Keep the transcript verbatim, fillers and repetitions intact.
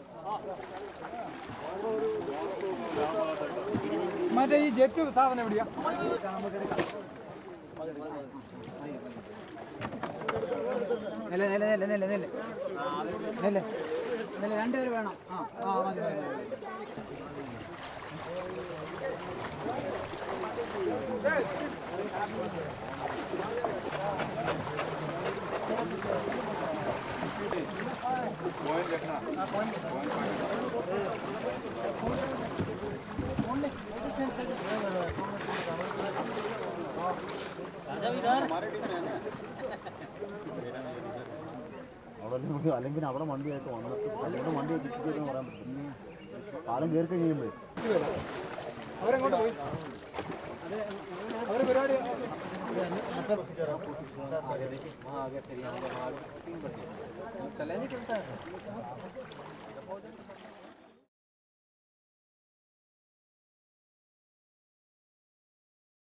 മറ്റേ ഈ ജെറ്റ് സാധനം എവിടെയാ? നെല്ല് നെല്ല് നെല്ല് നെല്ല് നെല്ല് നെല്ല് നെല്ല് രണ്ടുപേര് വേണം. ആ ആ മതി മതി അവിടെ അല്ലെങ്കിൽ അവിടെ വണ്ടിയായിട്ട് വന്നിട്ട് അല്ലെങ്കിൽ വണ്ടി എത്തിച്ചെന്ന് പറയാൻ പറ്റും. കാലം കയറി കഴിയുമ്പോൾ അവരെങ്ങോട്ട് പോയി? അവര് പരിപാടി